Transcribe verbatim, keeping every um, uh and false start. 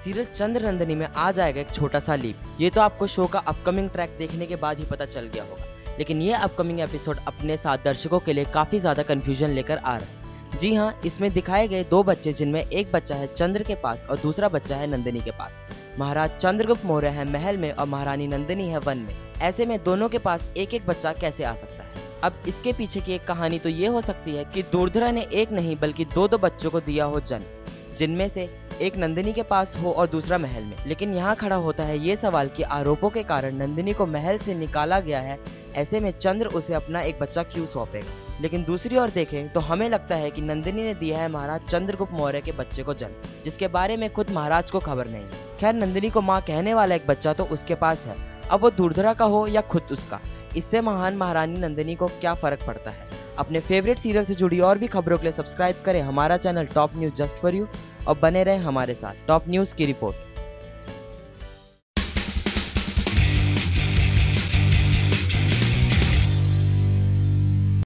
Serial Chandranandini में आ जाएगा एक छोटा सा लीप। ये तो आपको शो का अपकमिंग ट्रैक देखने के बाद ही पता चल गया होगा, लेकिन ये अपकमिंग एपिसोड अपने साथ दर्शकों के लिए काफी ज्यादा कंफ्यूजन लेकर आ रहा है। जी हाँ, इसमें दिखाए गए दो बच्चे, जिनमें एक बच्चा है चंद्र के पास और दूसरा बच्चा है नंदिनी के पास। महाराज चंद्रगुप्त मौर्य है महल में और महारानी नंदिनी है वन में। ऐसे में दोनों के पास एक एक बच्चा कैसे आ सकता है? अब इसके पीछे की एक कहानी तो ये हो सकती है कि दुर्धरा ने एक नहीं बल्कि दो दो बच्चों को दिया हो जन्म, जिनमें से एक नंदिनी के पास हो और दूसरा महल में। लेकिन यहाँ खड़ा होता है ये सवाल कि आरोपों के कारण नंदिनी को महल से निकाला गया है, ऐसे में चंद्र उसे अपना एक बच्चा क्यों सौंपेगा? लेकिन दूसरी ओर देखें तो हमें लगता है कि नंदिनी ने दिया है महाराज चंद्रगुप्त मौर्य के बच्चे को जन्म, जिसके बारे में खुद महाराज को खबर नहीं। खैर, नंदिनी को माँ कहने वाला एक बच्चा तो उसके पास है, अब वो दुर्धरा का हो या खुद उसका, इससे महान महारानी नंदिनी को क्या फर्क पड़ता है? अपने फेवरेट सीरियल से जुड़ी और भी खबरों के लिए सब्सक्राइब करें हमारा channel top news just for you और बने रहें हमारे साथ। टॉप न्यूज की रिपोर्ट।